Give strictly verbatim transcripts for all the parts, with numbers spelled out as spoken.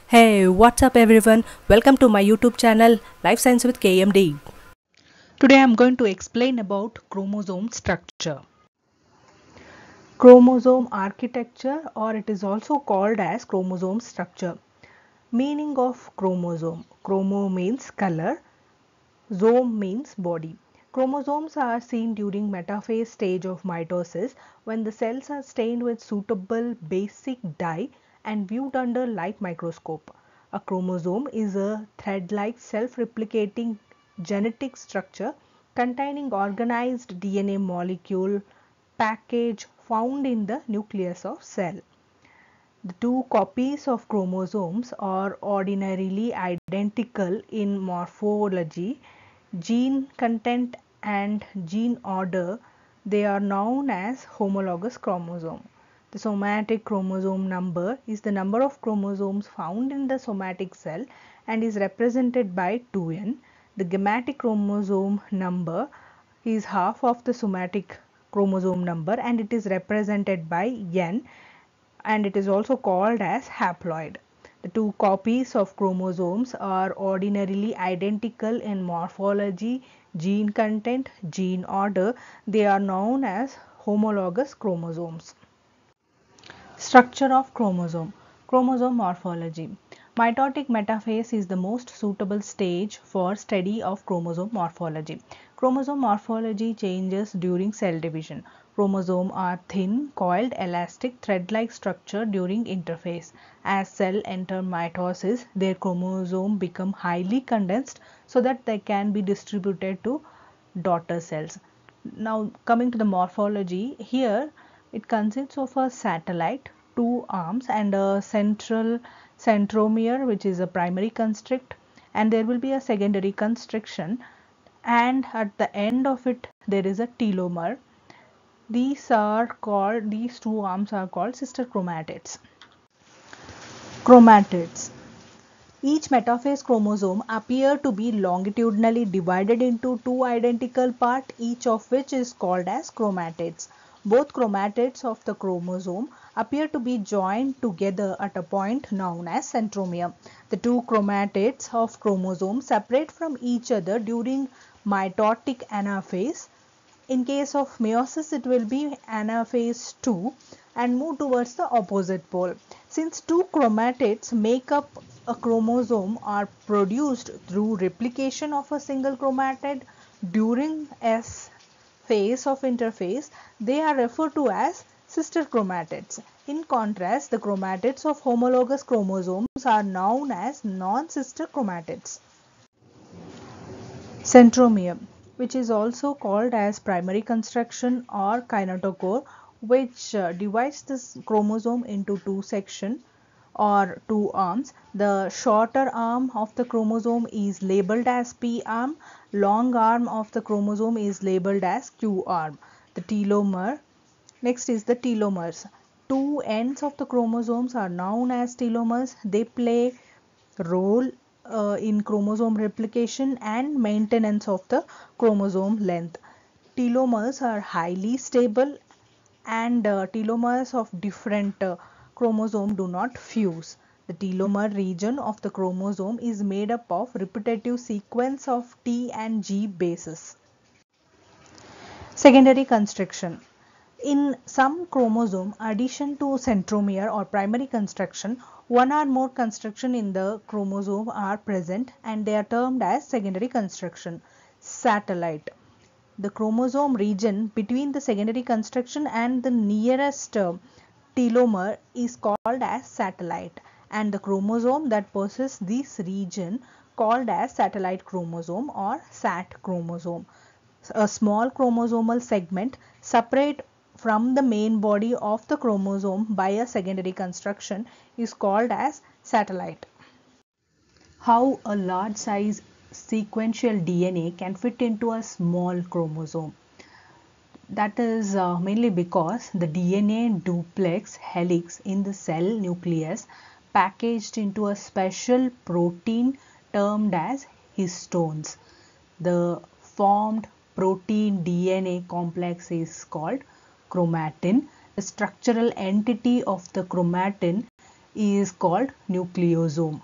Hey, what's up everyone? Welcome to my YouTube channel Life Science with K M D. Today I'm going to explain about chromosome structure. Chromosome architecture, or it is also called as chromosome structure. Meaning of chromosome. Chromo means color, zome means body. Chromosomes are seen during metaphase stage of mitosis when the cells are stained with suitable basic dye and viewed under light microscope. A chromosome is a thread-like self-replicating genetic structure containing organized D N A molecule package found in the nucleus of cell. The two copies of chromosomes are ordinarily identical in morphology, gene content and gene order. They are known as homologous chromosome. The somatic chromosome number is the number of chromosomes found in the somatic cell and is represented by two n. The gametic chromosome number is half of the somatic chromosome number and it is represented by n, and it is also called as haploid. The two copies of chromosomes are ordinarily identical in morphology, gene content, gene order. They are known as homologous chromosomes. Structure of chromosome. Chromosome morphology. Mitotic metaphase is the most suitable stage for study of chromosome morphology. Chromosome morphology changes during cell division. Chromosomes are thin, coiled, elastic, thread-like structure during interphase. As cell enter mitosis, their chromosome become highly condensed so that they can be distributed to daughter cells. Now coming to the morphology, here it consists of a satellite, two arms and a central centromere, which is a primary constrict, and there will be a secondary constriction, and at the end of it there is a telomere. These are called, these two arms are called sister chromatids. Chromatids. Each metaphase chromosome appear to be longitudinally divided into two identical parts, each of which is called as chromatids. Both chromatids of the chromosome appear to be joined together at a point known as centromere. The two chromatids of chromosome separate from each other during mitotic anaphase. In case of meiosis, it will be anaphase two and move towards the opposite pole. Since two chromatids make up a chromosome are produced through replication of a single chromatid during S phase of interphase, they are referred to as sister chromatids. In contrast, the chromatids of homologous chromosomes are known as non-sister chromatids. Centromere, which is also called as primary construction or kinetochore, which uh, divides this chromosome into two sections or two arms. The shorter arm of the chromosome is labeled as P arm, long arm of the chromosome is labeled as Q arm. The telomere, next is the telomeres. Two ends of the chromosomes are known as telomeres. They play role uh, in chromosome replication and maintenance of the chromosome length. Telomeres are highly stable, and uh, telomeres of different uh, chromosome do not fuse. The telomere region of the chromosome is made up of repetitive sequence of T and G bases. Secondary construction. In some chromosome, addition to centromere or primary construction, one or more construction in the chromosome are present and they are termed as secondary construction. Satellite. The chromosome region between the secondary construction and the nearest uh, telomere is called as satellite, and the chromosome that possesses this region called as satellite chromosome or sat chromosome. A small chromosomal segment separate from the main body of the chromosome by a secondary construction is called as satellite. How a large size sequential D N A can fit into a small chromosome? That is uh, mainly because the D N A duplex helix in the cell nucleus packaged into a special protein termed as histones. The formed protein D N A complex is called chromatin. The structural entity of the chromatin is called nucleosome.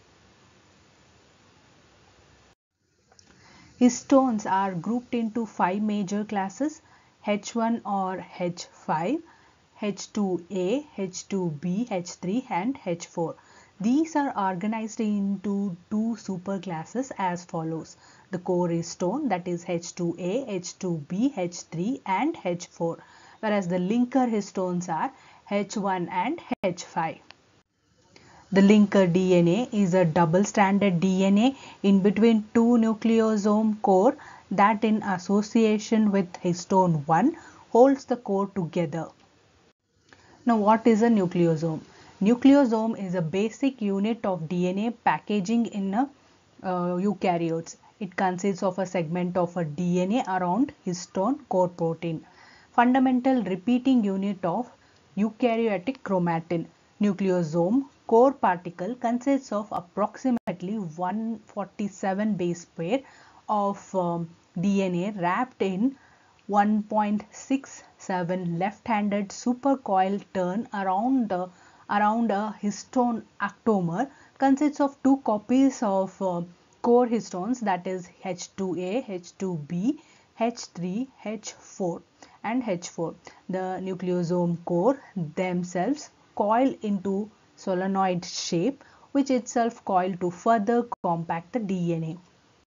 Histones are grouped into five major classes: H one or H five, H two A, H two B, H three and H four. These are organized into two superclasses as follows: the core histone, that is H two A, H two B, H three and H four, whereas the linker histones are H one and H five. The linker D N A is a double-stranded D N A in between two nucleosome core that, in association with histone one, holds the core together. Now, what is a nucleosome? Nucleosome is a basic unit of D N A packaging in a uh, eukaryotes. It consists of a segment of a D N A around histone core protein. Fundamental repeating unit of eukaryotic chromatin. Nucleosome core particle consists of approximately one hundred forty-seven base pair of um, D N A wrapped in one point six seven left-handed supercoiled turn around the around a histone octamer. Consists of two copies of uh, core histones, that is H two A, H two B, H three, H four and H four. The nucleosome core themselves coil into solenoid shape, which itself coil to further compact the D N A.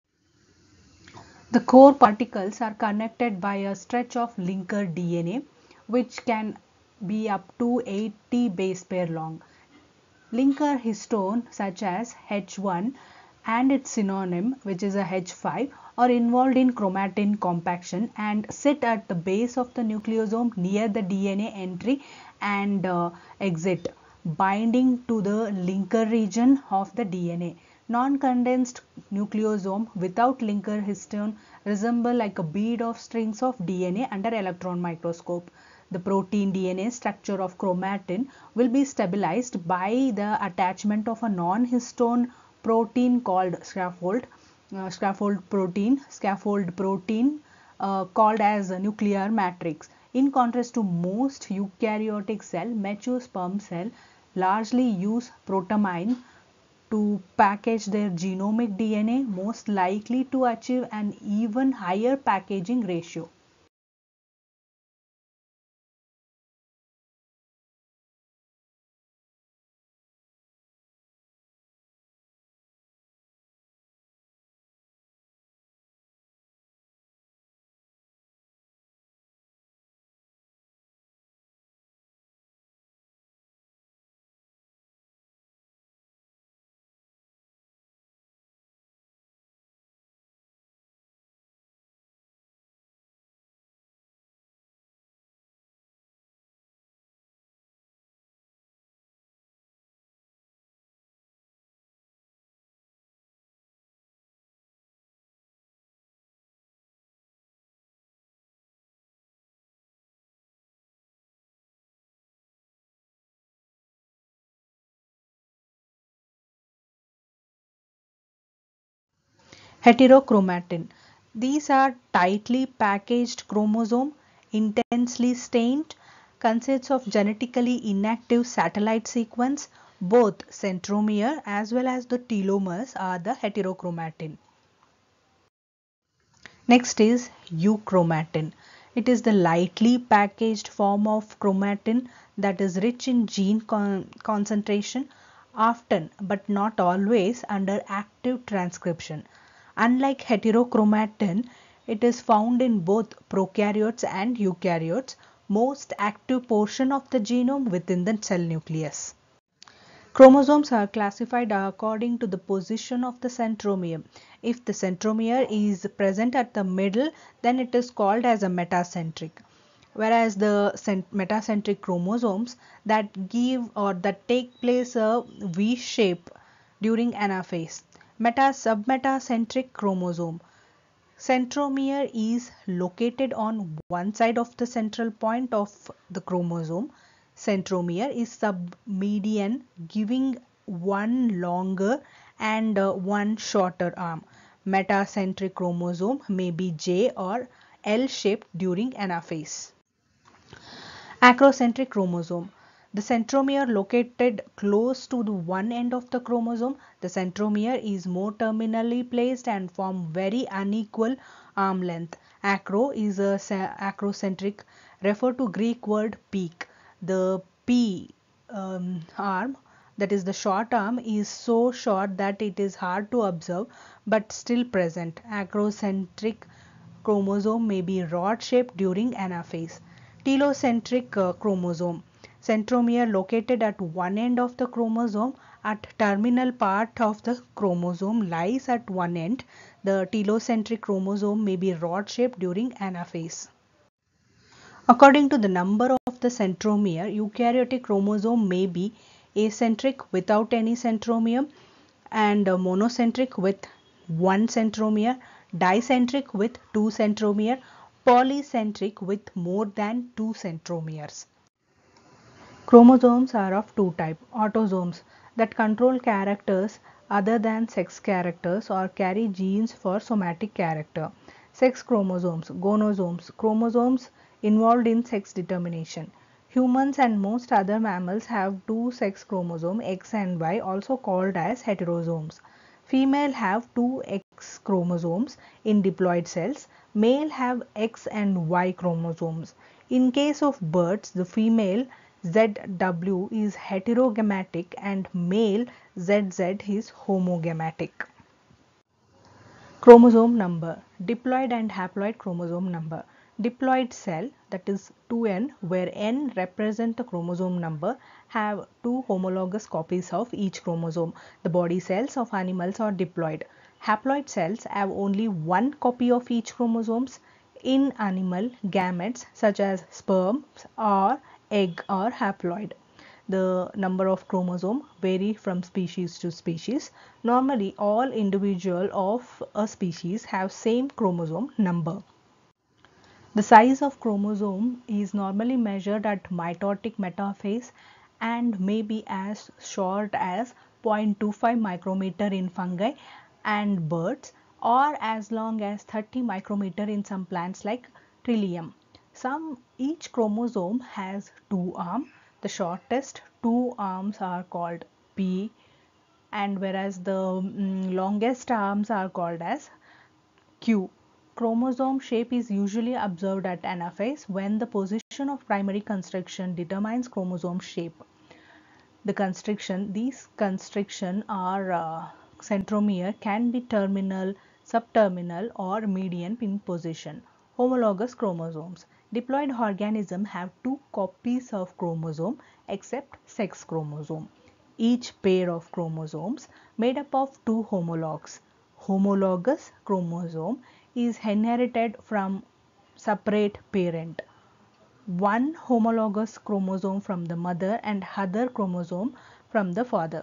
The core particles are connected by a stretch of linker D N A, which can be up to eighty base pair long. Linker histone such as H one and its synonym, which is a H five, are involved in chromatin compaction and sit at the base of the nucleosome near the D N A entry and uh, exit, binding to the linker region of the D N A. Non-condensed nucleosome without linker histone resemble like a bead of strings of D N A under electron microscope. The protein D N A structure of chromatin will be stabilized by the attachment of a non-histone protein called scaffold, uh, scaffold protein, scaffold protein uh, called as a nuclear matrix. In contrast to most eukaryotic cell, mature sperm cell largely use protamine to package their genomic D N A, most likely to achieve an even higher packaging ratio. Heterochromatin. These are tightly packaged chromosome, intensely stained, consists of genetically inactive satellite sequence. Both centromere as well as the telomeres are the heterochromatin. Next is euchromatin. It is the lightly packaged form of chromatin that is rich in gene con concentration, often but not always under active transcription. Unlike heterochromatin, it is found in both prokaryotes and eukaryotes, most active portion of the genome within the cell nucleus. Chromosomes are classified according to the position of the centromere. If the centromere is present at the middle, then it is called as a metacentric. Whereas the metacentric chromosomes that give or that take place a V shape during anaphase. Meta submetacentric chromosome. Centromere is located on one side of the central point of the chromosome. Centromere is submedian, giving one longer and uh, one shorter arm. Metacentric chromosome may be J or L shaped during anaphase. Acrocentric chromosome. The centromere located close to the one end of the chromosome. The centromere is more terminally placed and form very unequal arm length. Acro is a acrocentric, refer to Greek word peak. The P um, arm, that is the short arm, is so short that it is hard to observe but still present. Acrocentric chromosome may be rod shaped during anaphase. Telocentric uh, chromosome, centromere located at one end of the chromosome. At terminal part of the chromosome lies at one end. The telocentric chromosome may be rod shaped during anaphase. According to the number of the centromere, eukaryotic chromosome may be acentric without any centromere, and monocentric with one centromere, dicentric with two centromere, polycentric with more than two centromeres. Chromosomes are of two types: autosomes that control characters other than sex characters or carry genes for somatic character. Sex chromosomes, gonosomes, chromosomes involved in sex determination. Humans and most other mammals have two sex chromosomes, X and Y, also called as heterosomes. Female have two X chromosomes in diploid cells. Male have X and Y chromosomes. In case of birds, the female Z W is heterogametic and male Z Z is homogametic. Chromosome number, diploid and haploid chromosome number. Diploid cell, that is two N, where N represent the chromosome number, have two homologous copies of each chromosome. The body cells of animals are diploid. Haploid cells have only one copy of each chromosomes. In animal, gametes such as sperm or egg are haploid. The number of chromosome vary from species to species. Normally, all individuals of a species have same chromosome number. The size of chromosome is normally measured at mitotic metaphase and may be as short as zero point two five micrometer in fungi and birds, or as long as thirty micrometer in some plants like Trillium. Some each chromosome has two arms. The shortest two arms are called P, and whereas the um, longest arms are called as Q. Chromosome shape is usually observed at anaphase when the position of primary constriction determines chromosome shape. The constriction, these constriction are uh, centromere can be terminal, subterminal or median in position. Homologous chromosomes. Diploid organisms have two copies of chromosome except sex chromosome. Each pair of chromosomes made up of two homologs. Homologous chromosome is inherited from separate parent. One homologous chromosome from the mother and other chromosome from the father.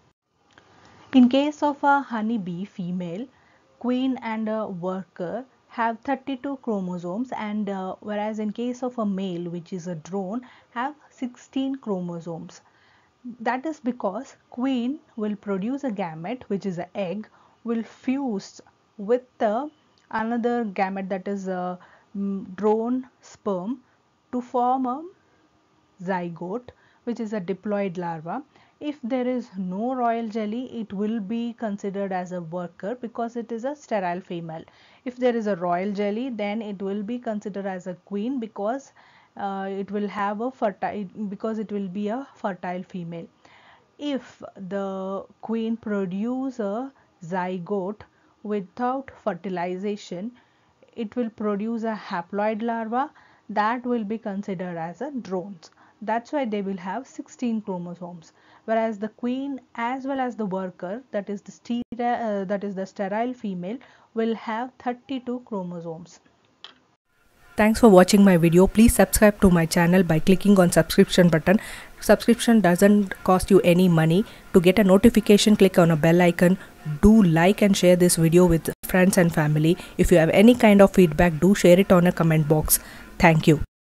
In case of a honeybee female, queen and a worker have thirty-two chromosomes, and uh, whereas in case of a male, which is a drone, have sixteen chromosomes. That is because queen will produce a gamete, which is an egg, will fuse with the another gamete, that is a drone sperm, to form a zygote, which is a diploid larva. If there is no royal jelly, it will be considered as a worker because it is a sterile female. If there is a royal jelly, then it will be considered as a queen because uh, it will have a fertile because it will be a fertile female. If the queen produce a zygote without fertilization, it will produce a haploid larva that will be considered as a drones. That's why they will have sixteen chromosomes, whereas the queen as well as the worker, that is the sterile, uh, that is the sterile female, will have thirty-two chromosomes. Thanks for watching my video. Please subscribe to my channel by clicking on subscription button. Subscription doesn't cost you any money. To get a notification, click on a bell icon. Do like and share this video with friends and family. If you have any kind of feedback, do share it on a comment box. Thank you.